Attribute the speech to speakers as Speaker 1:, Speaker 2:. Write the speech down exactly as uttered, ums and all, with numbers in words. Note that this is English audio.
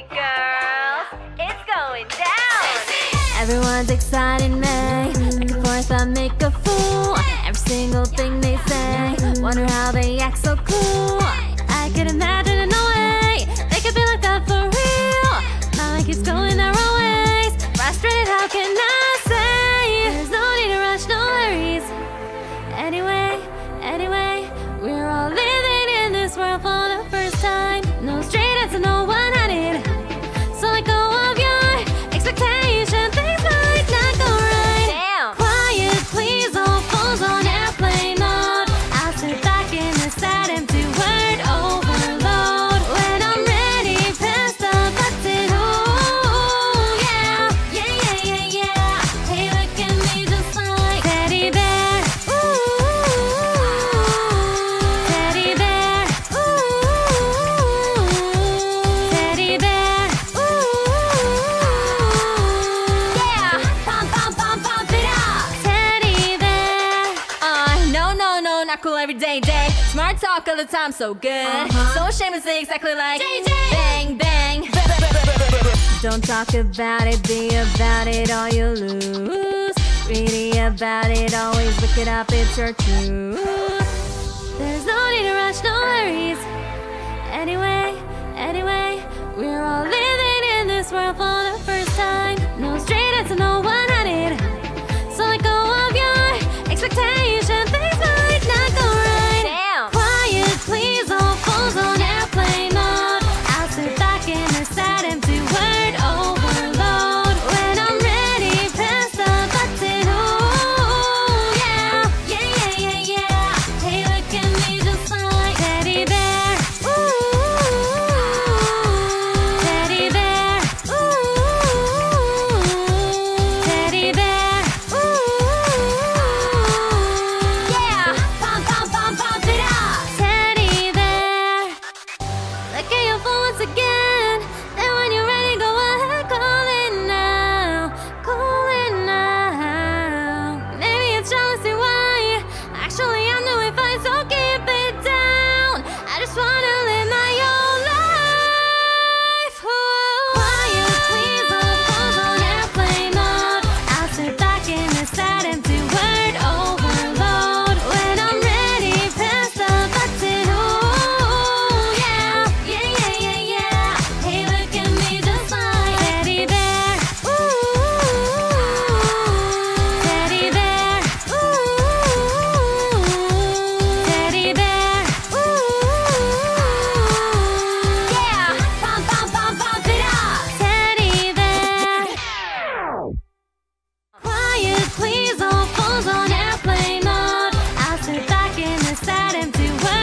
Speaker 1: Ready, girls? It's going down!
Speaker 2: Everyone's exciting me. Looking forth, I make a fool. Every single thing they say. Wonder how they act so cool. I could imagine in no way they could be like that for real. My mind keeps going their own ways. Frustrated, how can I say? There's no need to rush, no hurries. Anyway, anyway, we're all living in this world for the first time. No straight answer, no one I need. So let go of your expectation. Things might not go right.
Speaker 1: Damn!
Speaker 2: Quiet, please, all phones on airplane mode. I'll sit back in the sad empty word overload. When I'm ready, press the button. Oh, yeah, yeah, yeah, yeah, yeah. Hey, look at me just like teddy bear. Ooh, teddy bear. Ooh, teddy bear. Ooh, yeah. Pump, pump, pump, pump it up. Teddy bear.
Speaker 1: Uh, no, no, no, not cool every day, day. Smart talk all the time, so good.
Speaker 2: Uh-huh.
Speaker 1: So shamelessly, exactly like
Speaker 2: J J.
Speaker 1: bang, bang.
Speaker 2: Don't talk about it, be about it, or you lose. Greedy about it, always look it up, it's your truth. There's no need to rush, no hurries. Anyway, anyway, we're all living in this world for the first time. No straight answer, no one I need. So let go of your expectation. Things might not go right.
Speaker 1: Damn!
Speaker 2: Quiet, please, all phones on airplane mode. I'll sit back in the sad empty word overload. When I'm ready, press the button. Oh, yeah, yeah, yeah, yeah, yeah. Hey, look at me just like teddy bear. Ooh, teddy bear. Ooh, teddy bear. Ooh, yeah. Pump, pump, pump, pump it up. Teddy bear. Look at your phone once again. Then when you're ready, go ahead, call it now. Call it now. Maybe it's jealousy, why? Actually, I'm doing fine, so keep it down. I just wanna live my own life. Whoa. Quiet, please, all phones on airplane mode. I'll sit back in the sad empty word overload. When I'm ready, press the button. Oh, yeah, yeah, yeah, yeah, yeah. Hey, look at me just like teddy bear. Ooh, teddy bear. Ooh, teddy bear. Ooh, yeah. Pump, pump, pump, pump it up. Teddy bear. Quiet, please, all phones on airplane mode. I'll sit back in the sad empty world.